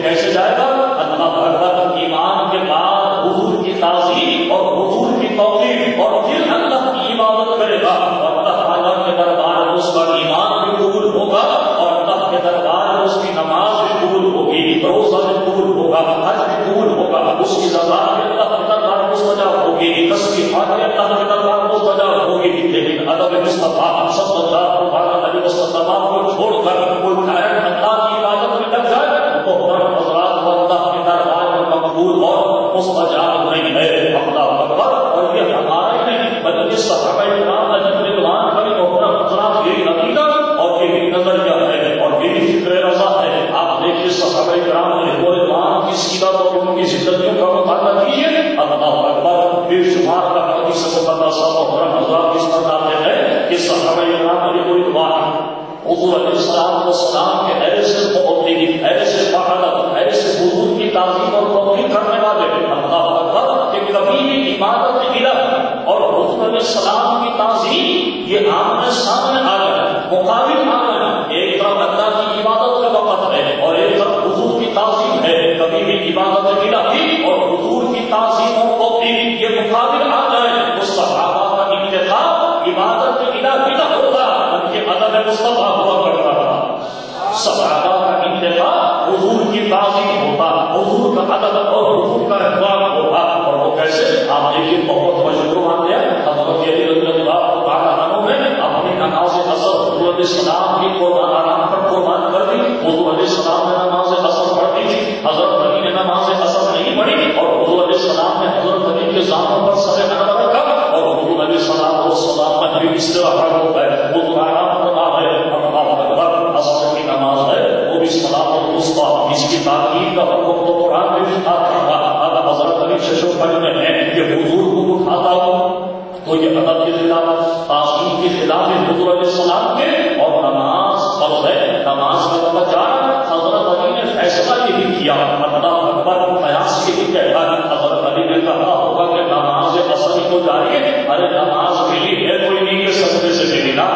کیسے جائے گا؟ اللہ اکبر، ایمان کے بعد حضور کی تعظیم اور حضور کی توقیر، اور پھر اللہ کی عبادت کرے گا، اور اللہ تعالیٰ کے دربار میں اس کا ایمان بھی قبول ہوگا، اور اللہ کے دربار میں اس کی نماز بھی قبول ہوگی، روزہ بھی قبول ہوگا، حج بھی قبول ہوگا، اس کی زبان بھی اللہ کے دربار میں مستجاب ہوگی، تسبیحات بھی اللہ کے دربار میں مستجاب ہوگی۔ لیکن ادب مصطفیٰ صلی اللہ علیہ وسلم کو چھوڑ کر کوئی ڈائریکٹ اللہ کی عبادت میں لگ جائے تو حضرات اللہ کے دربار میں مقبول اور مستجاب نہیں ہے۔ اللہ اکبر، اور یہ ہمارا ہی نہیں بلکہ صحابہ کرام رضوان علیہ حضرات یہی عقیدہ اور یہی نظریہ ہے اور یہی فکر رضا ہے۔ آپ دیکھیے صحابہ کرام رضوان کی سیرت اور ان کی زندگیوں کا مطالعہ کیجیے، اللہ اکبر، بے شمار حدیث مقدسہ اور حضرات اس پر آتے ہیں کہ صحابہ کرام رضوان حضور علیہ السلام والسلام کے ایسے محبین، ایسے فخر، ایسے حضور کی تعظیم اور توقیر کرنے والے، اللہ اکبر، کہ کبھی بھی عبادت الہ اور حضور علیہ السلام کی تعظیم یہ آمنے سامنے آ گئے، مقابل آ گئے۔ ایک طرف اللہ کی عبادت کا وقت ہے اور ایک طرف حضور کی تعظیم ہے، کبھی بھی عبادت الہی اور حضور کی تعظیم اور توقیر یہ مقابل آ گئے، اس صحابہ کا انتخاب عبادت الہی نہ ہوتا بلکہ ادب مصطفیٰ ہوا کرتا تھا۔ صحابہ کا انتخاب حضور کی تعظیم ہوتا، حضور کا ادب اور حضور کا احترام ہوتا، اور وہ کیسے؟ آپ دیکھیے بہت مشہور واقعہ حضرت علی رضی اللہ تعالیٰ عنہ نے اپنی نماز اثر حضور علیہ السلام کی قربان آرام پر قربان کر دی۔ حضور علیہ السلام نے نماز اثر پڑھ دی تھی، حضرت علی نے نماز اثر نہیں پڑھی، اور حضور علیہ السلام نے حضرت علی کے زانوں پر سر انور رکھا، اور حضور علیہ السلام نے بھی اس طرح کھڑا ہو گئے، حضور آرام کر رہا ہے، اللہ اکبر، اثر کی نماز ہے وہ بھی صلاۃ الوسطیٰ، اس کی تاکید کا حکم تو قرآن میں بھی آتا ہے۔ اب حضرت علی ششو پڑھ میں ہے کہ حضور کو اٹھاتا ہوں تو یہ ادب کے خلاف، تعظیم کے خلاف حضور علیہ السلام کے، اور نماز فرض ہے، نماز کا وقت جا رہا ہے، حضرت علی نے فیصلہ یہی کیا، اللہ اکبر، قیاس یہی کہتا ہے، حضرت علی نے کہا ہوگا کہ نماز اصل کو جاری ہے، ارے نماز ملی ہے کوئی نہیں کہ سجدے سے ملی نا،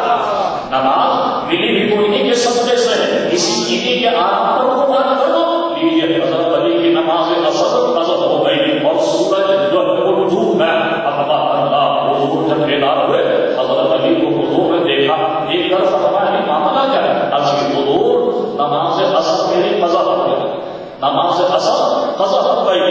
نماز ملی بھی کوئی نہیں کہ سجدے سے، اسی چیزیں کے آرام پر قربان کر دو۔ لیجیے حضرت علی کی نماز اصل قضا ہو گئی اور سورج جو ہے ڈوب گیا، اللہ حضور جب بیدار ہوئے حضرت علی کو حضور نے دیکھا، ایک طرف ہمارے معاملہ کیا ہے، حضور نماز اصل میری قضا ہو گئی، نماز اصل قضا ہو گئی،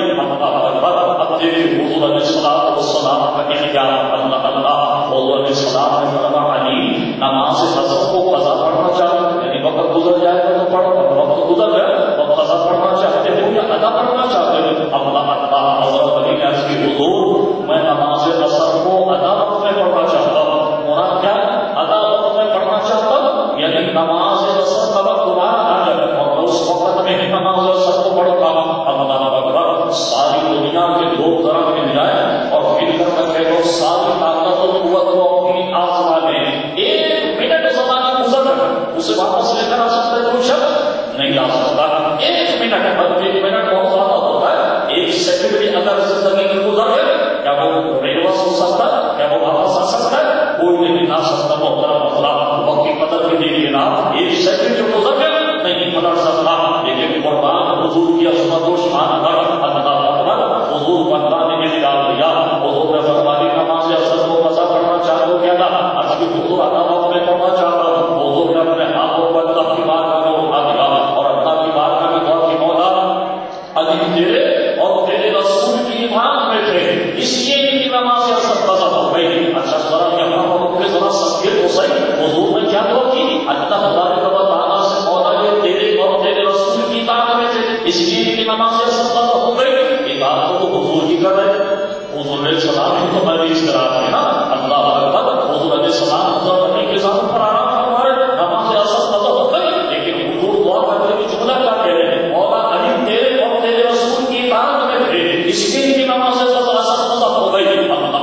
اب دیکھیے حضور علیہ السلام کا اختیار، اللہ حضور علیہ السلام نے فرمایا علی نماز اصل کو قضا پڑھنا چاہتے، یعنی وقت گزر جائے گا تو پڑھو، وقت گزر جائے تو قضا پڑھنا چاہتے ہو یا ادا پڑھنا چاہتے ہو؟ اللہ حضرت علی نے عرض کی حضور میں نماز اثر کو ادا وقت میں پڑھنا چاہتا ہوں۔ مراد کیا؟ ادا وقت میں پڑھنا چاہتا ہوں، یعنی نماز اثر کا وقت دوبارہ آ جائے اور اس وقت میں ہی نماز اثر کو پڑھتا ہوں۔ اللہ اکبر، ساری دنیا کے لوگ ذرا مل جائیں اور مل کر میں کہہ دو ساری طاقت اور قوت کو اپنی آزما لیں، ایک منٹ زمانہ گزر اسے واپس لے کر آ سکتا ہے کوئی شخص نہیں آ سکتا، ایک منٹ، بلکہ ایک منٹ بہت زیادہ ہوتا ہے، ایک سیکنڈ بھی اگر زندگی میں گزر گئے کیا وہ ریورس ہو سکتا ہے؟ کیا وہ واپس آ سکتا ہے؟ کوئی نہیں آ سکتا۔ محترم حضرات، وقت کی قدر بھی دیکھیے نا، ایک سیکنڈ جو گزر گئے نہیں پلٹ سکتا، لیکن قربان حضور کی عظمت و شان پر اللہ اکبر، حضور کو اللہ نے نکال دیا، حضور نے فرمایا نماز اثر کو قضا کرنا چاہو کیا تھا، ابھی حضور ادا وقت میں کرنا چاہتا، حضور نے اپنے ہاتھوں کو اللہ کی بارگاہ میں اٹھا دیا اور اللہ کی بارگاہ میں دعا کی، مولا علی تیرے اور تیرے رسول کی ایمان میں تھے، اس لیے ان کی نماز اثر قضا ہو گئی۔ اچھا ذرا یہاں پر ذرا سمجھے تو صحیح، حضور نے کیا دعا کی؟ اللہ تبارک و تعالیٰ سے مولا یہ تیرے اور تیرے رسول کی اطاعت میں تھے، اس لیے ان کی نماز اثر قضا ہو گئی۔ اطاعت تو حضور کی کر رہے، حضور علیہ السلام کی تو میں اس طرح ہے نا، اللہ اکبر، حضور علیہ السلام حضرت علی کے ساتھ پر آرام فرما رہے، نماز اثر قضا ہو گئی، لیکن حضور دعا کرتے ہوئے جملہ کیا کہہ رہے ہیں؟ مولا علی تیرے اور تیرے رسول کی اطاعت میں تھے، اس لیے ان کی نماز اثر قضا ہو گئی۔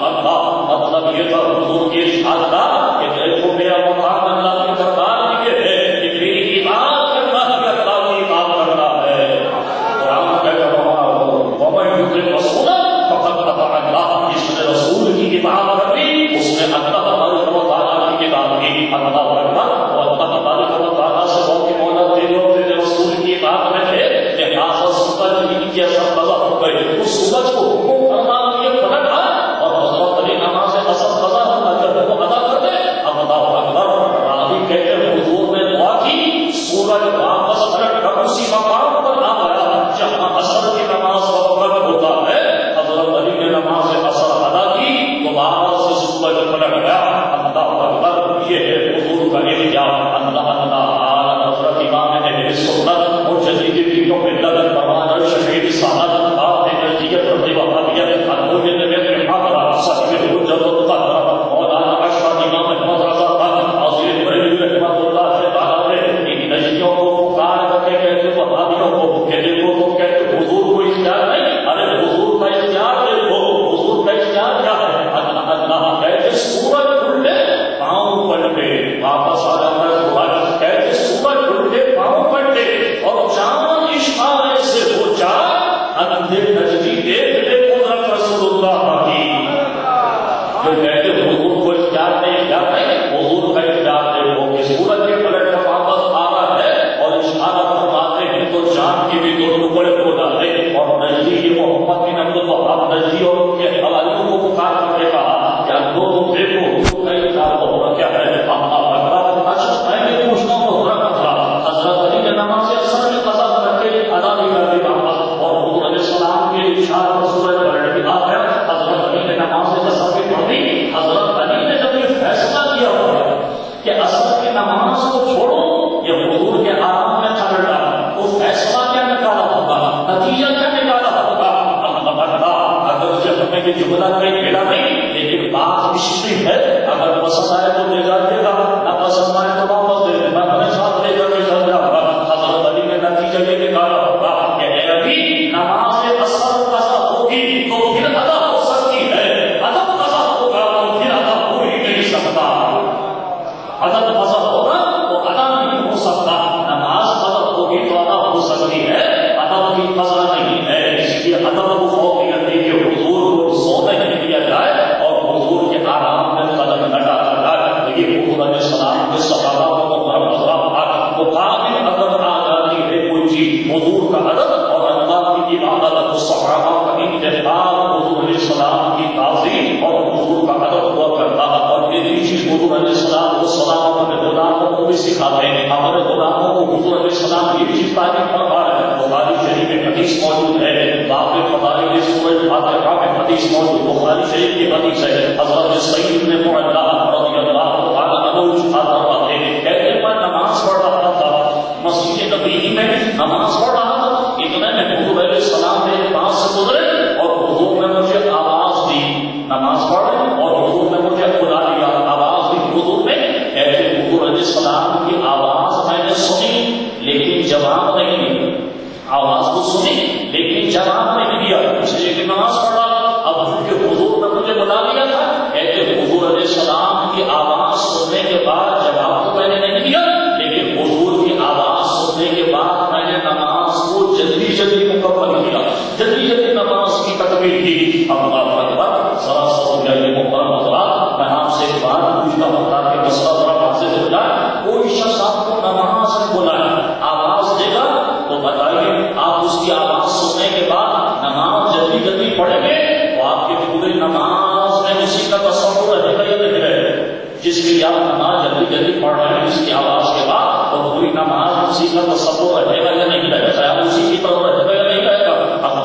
مطلب یہ تھا حضور کی ارشاد تھا کہ دیکھو میرا مقام اللہ کے دربار میں یہ ہے کہ میری اطاعت کرنا ہے، اللہ کی اطاعت کرنا ہے۔ قرآن کہتا ہے وَمَن يُطِعِ الرَّسُولَ فَقَدْ أَطَاعَ اللَّهَ، جس نے رسول کی اطاعت کے اثر قضا ہو گئے. اس سورج کو حکم فرما کے پلٹا اور حضرت علی نماز اثر قضا ہونا جب وہ ادا کر دے. اللہ اکبر. راوی کہتے ہیں حضور نے دعا کی, سورج واپس پلٹ کر اسی مقام پر آ گیا جہاں اثر کی نماز وقت ہوتا ہے. حضرت علی نے نماز اثر ادا کی, دوبارہ سے سورج پلٹ گیا. اللہ اکبر. یہ ہے حضور کا اختیار. اللہ اللہ. حضرت امام اہل سنت اور جدید دینوں میں لگن پروان شہید سعادت آپ نے نزدیت رضی وحابیت خانوی نے میں حاضرہ صحیح حجت القدر مولانا اشرف امام احمد رضا خان عظیم بریلوی رحمۃ اللہ سے کہا ہے ان نجدیوں کو پکار کر کے کہتے وہابیوں کو کہ دیکھو تم کہتے حضور کو اختیار نہیں. ارے حضور کا اختیار دیکھو. حضور کا اختیار کیا ہے؟ اللہ اللہ کہتے سورج کھلے پاؤں پلٹے واپس آ جاتا ہے. کہتے سورج کھلے پاؤں پلٹے اور چاند اشارے سے ہو جائے اندھے نجدی دیکھ لے قدرت رسول اللہ کی. جو کہتے حضور کو اختیار نہیں کیا ہے, حضور کا اختیار دیکھو کہ سورج کے پلٹ کا واپس آ رہا ہے اور اشارہ فرماتے ہیں تو چاند کے بھی دو ٹکڑے ہو جاتے. اور نجدی محمد بن عبد الوہاب نجدی اور ان کے حوالیوں کو پکار کر کے کہا کیا لوگ دیکھو حضور کا اختیار ہونا کیا ہے. اچھا میں بھی پوچھتا ہوں حضرت علی نے نماز اثر میں قضا کر کے ادا نہیں کر دی واپس اور حضور علیہ السلام کے اشارے پر سورج پلٹ کے بعد ہے. حضرت علی نے نماز اثر میں پڑھ دی. حضرت علی نے جب یہ فیصلہ کیا ہوا کہ اثر کی نماز کو چھوڑو یہ حضور کے آرام میں چل رہا تو فیصلہ کیا نکالا ہوگا, نتیجہ کیا نکالا ہوگا. اگر ہمیں یہ جملہ کہیں ملا نہیں لیکن بات مشکل ہے. اگر پسند آئے تو لے جائے گا, نہ پسند آئے تو واپس دے دے. میں اپنے ساتھ لے کر کے چل جاؤں گا. حضرت علی نے نتیجہ یہ نکالا ہوگا کہ ابھی نماز اثر قضا ہوگی تو پھر ادا ہو سکتی ہے. ادب قضا ہوگا تو پھر ادا ہو ہی نہیں سکتا. ادب قضا ہوگا تو ادا نہیں ہو سکتا. نماز قضا ہوگی تو ادا ہو سکتی ہے, ادب کی قضا نہیں ہے. اس لیے ادب کو فوقیت دے کے حضور کو سونے نہیں دیا جائے اور حضور کے آرام میں قدم نہ ڈالا جائے. یہ حضور علیہ السلام کے صحابہ کو مقابل ادب آ جاتی ہے کوئی چیز حضور کا ادب اور اللہ کی عبادت صحابہ کا انتخاب حضور علیہ السلام کی تعظیم اور حضور کا ادب ہوا کرتا ہے. اور یہ چیز حضور علیہ السلام کو سلام اپنے غلاموں کو بھی سکھاتے ہیں. ہمارے غلاموں کو حضور علیہ السلام کی چیز تعلیم فرما ہے. بخاری شریف میں حدیث موجود ہے, باب فضائل سورۃ فاتحہ میں حدیث موجود. بخاری شریف کی حدیث ہے. حضرت سعید بن معلا رضی اللہ تعالیٰ عنہ فرماتے ہیں کہتے میں نماز پڑھ رہا تھا مسجد نبوی میں, نماز پڑھ رہا تھا. اتنے میں حضور علیہ السلام میرے پاس سے گزرے اور حضور نے مجھے آواز دی. نماز پڑھ اور حضور نے مجھے بلا لیا, آواز دی حضور نے. کہتے حضور علیہ السلام کی آواز میں نے سنی لیکن جواب نہیں دیا. آواز کو سنی لیکن جواب نہیں دیا اس لیے کہ نماز پڑھ رہا. اب کیونکہ حضور نے مجھے بلا لیا تھا, کہتے حضور علیہ السلام کی آواز سننے کے بعد جواب تو میں نے نہیں دیا لیکن حضور کی آواز سننے کے بعد میں نے نماز کو جلدی جلدی مکمل کیا, جلدی جلدی نماز کی تکمیل کی. اللہ اکبر. ذرا سا ہو جائے محترم حضرات, میں آپ سے ایک بات پوچھنا ہوتا کہ مسئلہ ذرا واضح ہو جائے. کوئی شخص آپ کو نماز میں بلایا, آواز دے گا تو بتائیے آپ اس کی آواز سننے کے بعد نماز جلدی جلدی پڑھیں گے تو آپ کی پوری نماز میں اسی کا تصور رہے گا یا نہیں رہے گا. جس کی آپ نماز جلدی جلدی پڑھ رہے ہیں اس کی آواز کے بعد تو پوری نماز اسی کا تصور رہے گا یا نہیں رہے گا, خیال اسی کی طرف رہے گا یا نہیں رہے گا.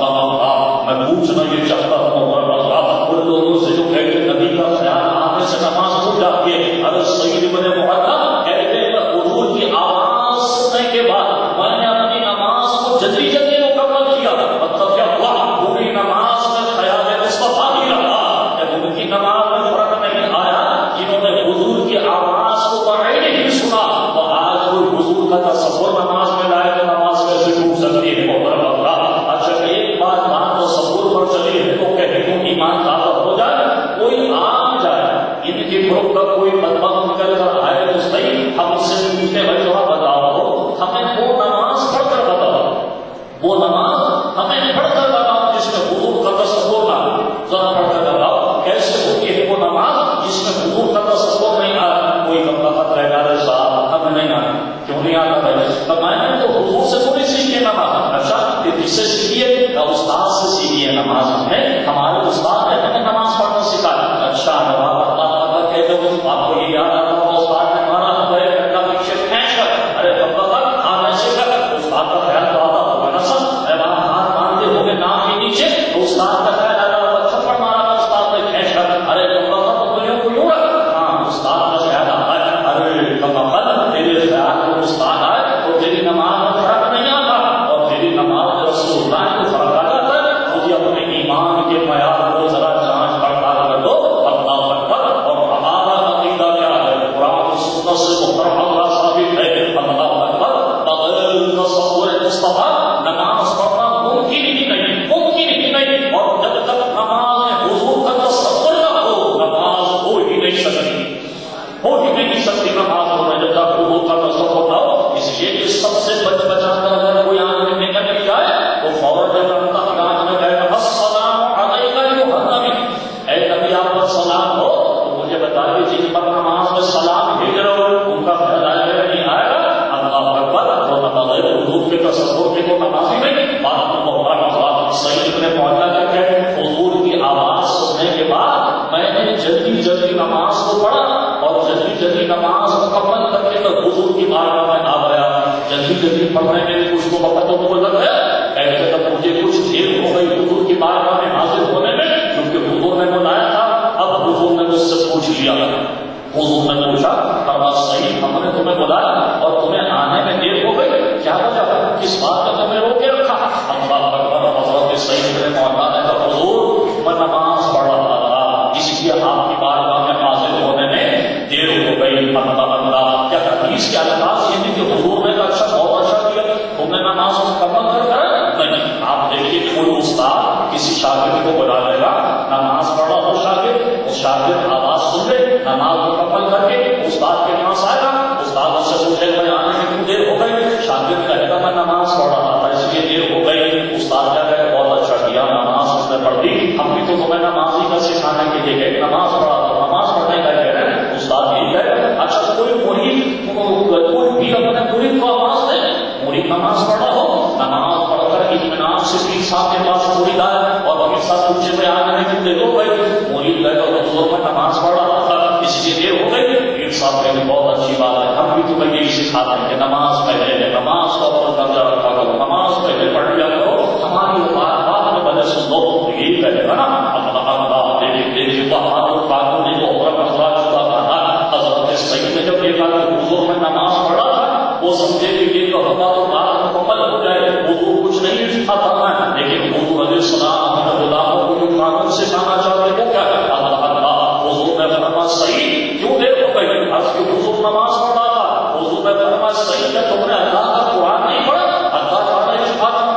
میں پوچھنا یہ چاہتا ہوں ان لوگوں سے جو کہتے نبی کا خیال آنے سے نماز ہو جاتی ہے. اگر سعید بن معلا کہتے ہیں حضور کی آواز سننے کے بعد میں نے اپنی نماز کو جلدی جلدی مکمل کیا. مطلب کیا ہوا, پوری نماز میں خیال مصطفیٰ ہی رہا. جب ان کی نماز میں فرق نہیں آیا جنہوں نے حضور کی آواز کو بعید نہیں سنا تو آج کوئی حضور کا تصور نماز میں لائے تو نماز کیسے ٹوٹ سکتی ہے. اچھا ایک بات تصور پر چلی ہے تو کہتے ہیں ایمان دعوت ہو جائے, کوئی آ جائے ان کے گروپ کا کوئی بدبخت نکل کر آئے تو صحیح ہم سے پوچھتے بھائی جواب بتاؤ ہمیں وہ نماز پڑھ کر بتاؤ, وہ نماز ہمیں پڑھ کر بتاؤ جس میں حضور کا تصور نہ. ذرا پڑھ کر بتاؤ کیسے ہوتی ہے وہ نماز جس میں حضور کا تصور نہیں آیا. کوئی بدبخت رہ جائے صاحب ہمیں نہیں آنا, کیوں نہیں آتا ہے؟ میں نے تو حضور سے تھوڑی سیکھی نماز. اچھا کس سے سیکھی ہے؟ استاد سے سیکھی ہے نماز ہمارے استاد نے ہمیں نماز پڑھنا سکھایا. اچھا کہتے ہو آپ کو یہ یاد آتا ہوگا استاد نے مارا پیچھے کھینچ کر ارے ہاتھ ایسے کر استاد کا خیال تو آتا ہوگا نا سر. وہاں ہاتھ باندھتے ہو گے ناک کے نیچے تو استاد کا خیال آتا ہوگا تھپڑ مارا تھا استاد نے کھینچ کر ارے ہاں استاد کا خیال آتا ہے ارے تیرے خیال میں استاد آئے تو تیری نماز میں فرق نہیں آتا اور تیری نماز میں رسول اللہ کو فرق آ جاتا ہے. مجھے اپنے ایمان کے معیار کو ذرا جانچ پڑتال کر دو. اللہ اکبر. اور ہمارا عقیدہ کیا ہے؟ قرآن سنت سے محترم اللہ ثابت ہے. اللہ اکبر. بغیر تصور مصطفیٰ نماز پڑھنا ممکن ہی نہیں اور جب تک نماز میں حضور کا تصور نہ ہو نماز ہو ہی نہیں سکتی نماز ہونا جب تک حضور کا تصور نہ ہو. اس لیے کہ سب سے بچا کر اگر کوئی آدمی نکل نہیں جائے تو فوراً جب اللہ نماز میں کہے گا السلام علیک ایھا النبی، اے نبی آپ پر سلام ہو. تو مجھے بتا دیجیے جن پر نماز میں سلام بھیج رہے ہو ان کا خیال آئے گا نہیں آئے گا؟ اللہ اکبر. اور نماز حضور کے تصور کے تو نماز ہی نہیں. بات صحیح نے معاملہ کر کے حضور کی آواز سننے کے بعد میں نے جلدی نماز کو پڑھا اور جلدی نماز مکمل کر کے حضور کی بارگاہ میں آ گیا. جلدی پڑھنے میں بھی کچھ کو وقت تو گزر گیا. ایسے تب مجھے کچھ دیر ہو گئی حضور کی بارگاہ میں حاضر ہونے میں کیونکہ حضور نے بلایا تھا. اب حضور نے مجھ سے پوچھ لیا. حضور نے پوچھا فرما صحیح ہم نے تمہیں بلایا اور تمہیں آنے میں دیر ہو گئی، کیا وجہ ہے؟ کس بات کا تمہیں روکے رکھا؟ اللہ اکبر. حضرت صحیح نے مولانا نے کہا حضور میں نماز پڑھ رہا تھا اس لیے آپ کی بارگاہ میں حاضر ہونے میں دیر ہو گئی. اللہ کیا حدیث کے الفاظ یہ نہیں کہ حضور نے کہا اچھا بہت اچھا کیا تم نے نماز مکمل کر نہیں. آپ دیکھیے کوئی استاد کسی شاگرد کو بلا لے گا نماز پڑھا ہو شاگرد اس شاگرد آواز سن لے نماز مکمل کر کے استاد کے پاس آئے گا. استاد اس سے پوچھے گا آنے میں کیوں دیر ہو گئی؟ شاگرد کہے گا میں نماز پڑھ رہا تھا اس لیے دیر ہو گئی. استاد کیا کہے بہت اچھا کیا نماز اس نے پڑھ دی. ہم بھی تو تمہیں نماز ہی کا سکھانے کے لیے گئے نماز پڑھا تو نماز پڑھنے کا کہہ رہے ہیں. استاد یہی کہے اچھا کوئی بھی اپنے مرید کو آواز دے مرید نماز پڑھا ہو نماز پڑھ کر اطمینان سے پیر صاحب کے پاس مرید آئے اور پیر صاحب پوچھے میں آنے میں کتنے لوگ گئے مرید کہے گا حضور میں نماز پڑھ رہا تھا اس لیے دیر ہو گئی. پیر صاحب کہے بہت اچھی بات ہے ہم بھی تمہیں یہی سکھاتے ہیں کہ نماز پہلے ہے نماز کا اوپر درجہ رکھا کرو نماز پہلے پڑھ لیا کرو ہماری بات میں بھلے سن دو یہی کہے گا نا. اللہ دیکھیے بہادر قانونی کو عمر مسئلہ چکا تھا. حضرت سعید نے جب دیکھا کہ حضور میں نماز پڑھا تھا وہ سمجھے کہ یہ کہوں تو بات مکمل ہو جائے. حضور کچھ نہیں سکھاتا تھا لیکن حضور علیہ السلام اپنے غلاموں کو جو قانون سکھانا چاہتے وہ کیا ہے؟ اللہ حضور نے فرمایا صحیح کیوں دیر ہو گئی؟ آج کے حضور نماز پڑھا تھا. حضور نے فرمایا صحیح ہے تم نے اللہ کا قرآن نہیں پڑھا اللہ تعالیٰ اس بات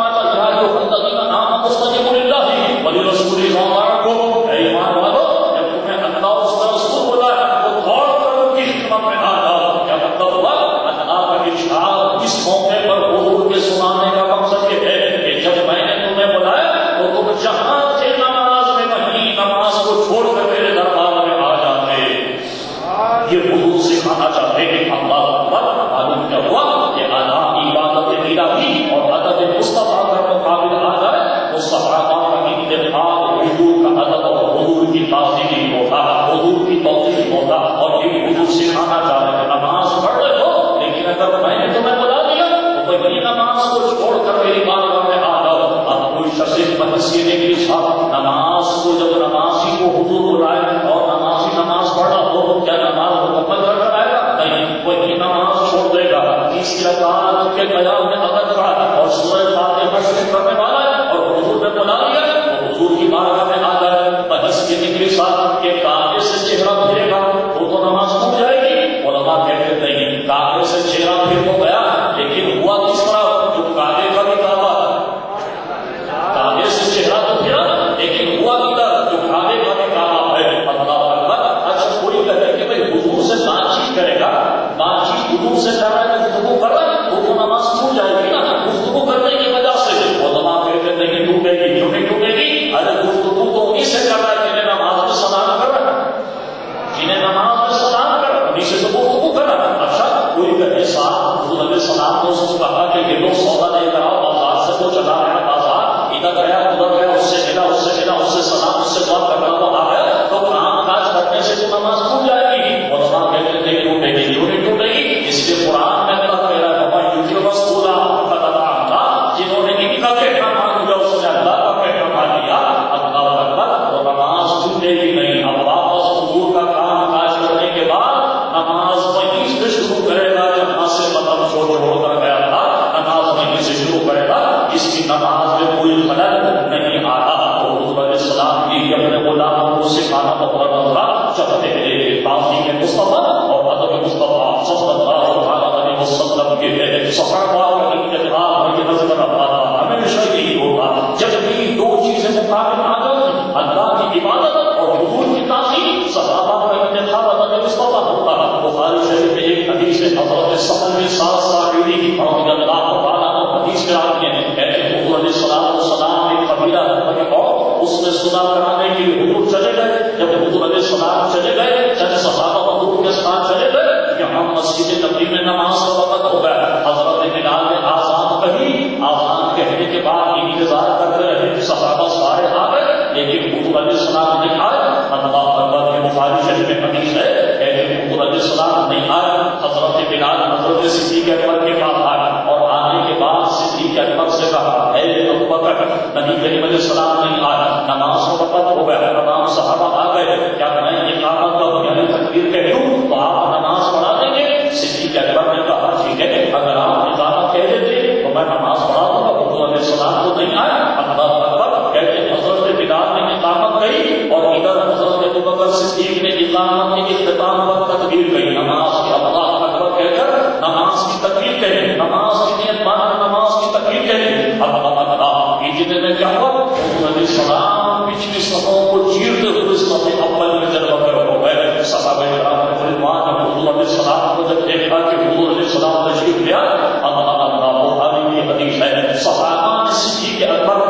اس کی نماز میں کوئی خلل نہیں آتا. تو حضور علیہ السلام کی اپنے غلاموں کو سکھانا مقرر تھا. چاہتے ہیں تعظیم مصطفیٰ اور ادب مصطفیٰ صلی اللہ علیہ وسلم کے صحابہ کا انتخاب یہ نظر آتا تھا. ہمیشہ یہی ہوگا جب بھی دو چیزیں مقابل آ جائیں، اللہ کی عبادت اور حضور کی تعظیم، صحابہ کا انتخاب ادب مصطفیٰ ہوتا. بخاری شریف میں ایک حدیث ہے حضرت سہل بن سعد ساعدی رضی اللہ تعالیٰ عنہ حدیث میں آتی ہے کہ حضور علیہ السلام ایک قبیلہ اور اس میں صلح کرانے کے لیے حضور چلے گئے. جب حضور علیہ السلام چلے گئے، چند صحابہ حضور کے ساتھ چلے گئے. یہاں مسجد نبی میں نماز کا وقت ہو گیا. حضرت بلال نے آذان کہی. آذان کہنے کے بعد انتظار کر رہے صحابہ سارے آ گئے، لیکن حضور علیہ السلام نہیں آئے. اللہ اکبر کی بخاری شریف میں حدیث ہے کہ حضور علیہ السلام نہیں آئے. حضرت بلال حضرت صدیق اکبر کے پاس آئے اور آنے کے بعد صدیق اکبر سے کہا اے ابوبکر، نبی کریم علیہ السلام نہیں آئے، نماز کا وقت ہو گیا، تمام صحابہ آ گئے، کیا میں اقامت کا یعنی تکبیر کہہ دوں تو آپ نماز پڑھا دیں گے؟ صدیق اکبر نے کہا ٹھیک ہے، اگر آپ اقامت کہہ دیتے تو میں نماز پڑھا دوں گا. حضور علیہ السلام تو نہیں آئے. اللہ اکبر کہتے حضرت بلال نے اقامت کہی اور ادھر حضرت ابوبکر صدیق نے اقامت کے اختتام پر تکبیر کہی. نماز کی اللہ اکبر کہہ کر نماز کی تکبیر کہی، نماز کی نیت مان کر نماز کی تکبیر کہی. اللہ اکبر اتنے میں کیا ہوا؟ حضور علیہ السلام پچھلی صفوں کو چیرتے ہوئے صف اول میں جلوہ گر ہو گئے. صحابہ کرام رضوان حضور علیہ السلام کو جب دیکھا کہ حضور علیہ السلام تشریف لے آئے، بخاری کی حدیث ہے صحابہ نے صدیق اکبر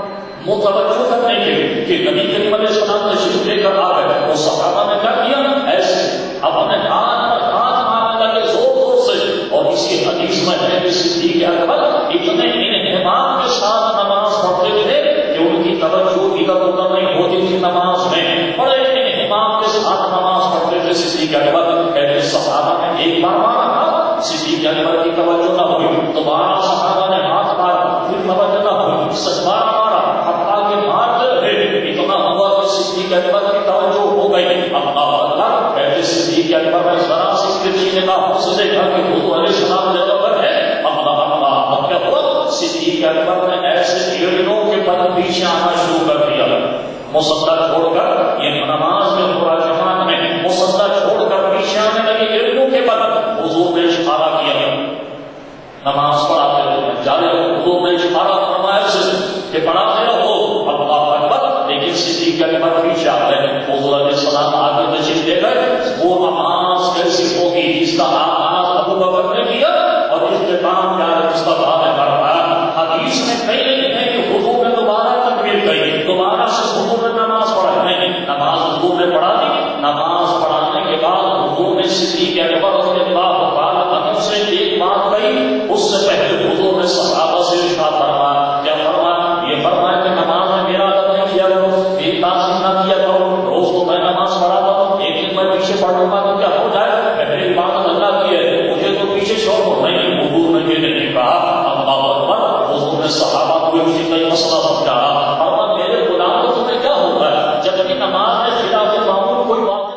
متوجہ کرنے کے لیے کہ نبی کریم علیہ السلام تشریف لے کر آ گئے. وہ صحابہ نے کیا کیا؟ ایسے اپنے ہاتھ پر ہاتھ مارنے لگے زور زور سے. اور اس کی حدیث میں ہے کہ صدیق اکبر اتنے انہمام کے ساتھ نماز پڑھتے تھے کہ ان کی توجہ ادھر ادھر نہیں ہوتی تھی. نماز میں بڑے انہمام کے ساتھ نماز پڑھتے تھے صدیق اکبر. کہتے صحابہ نے ایک بار مارا، صدیق اکبر کی توجہ نہ ہوئی. دوبارہ صحابہ نے ہاتھ مارا، پھر توجہ نہ ہوئی. دوبارہ مارا، حتیٰ کہ مارتے رہے. اتنا ہوا کہ صدیق اکبر کی توجہ ہو گئی. اللہ اکبر کہتے صدیق اکبر نے ذرا سی ترچھی نگاہوں سے دیکھا کہ حضور علیہ السلام جگہ پر ہے. اللہ اکبر کیا ہوا؟ صدیق اکبر نے ایسے ہرنوں کے پل پیچھے آنا شروع کر دیا. مسلح چھوڑ کر یہ نماز میں مراجعات میں مسلح چھوڑ کر پیچھے آنے لگے ہرنوں کے پل. حضور نے اشارہ کیا، نماز پڑھاتے رہو جارے رہو. حضور نے اشارہ فرمایا کہ پڑھاتے رہو. اللہ اکبر لیکن صدیق اکبر پیچھے آ گئے. حضور علیہ السلام آگے تشریف لے گئے. وہ نماز کیسی ہوگی جس کا آغاز ابوبکر نے کیا اور اختتام پیارے مصطفیٰ نے کروایا. حدیث میں کئی نہیں ہے کہ حضور نے دوبارہ تکبیر کہی، دوبارہ سے حضور نے نماز پڑھا. نہیں، نماز حضور نے پڑھا دی. نماز پڑھانے کے بعد حضور نے صدیق اکبر رضی اللہ تعالیٰ عنہ سے ایک بات کہی. اس سے پہلے حضور نے صحابہ سے ارشاد فرمایا. کیا فرمایا؟ یہ فرمایا کہ نماز میں میرا ادب نہیں کیا کرو، میری تعظیم نہ کیا کرو. روز تو میں نماز پڑھاتا ہوں، ایک دن میں پیچھے پڑھوں گا تو کیا ہو جائے؟ پہلے عبادت اللہ کی ہے، مجھے تو پیچھے چھوڑ دو. نہیں، حضور نے یہ نہیں کہا. اللہ اکبر حضور نے صحابہ کو اسی کا مسئلہ سمجھایا. اور میرے غلام کو تمہیں کیا ہوتا ہے؟ جب کہ نماز میں خلاف معمول کوئی بات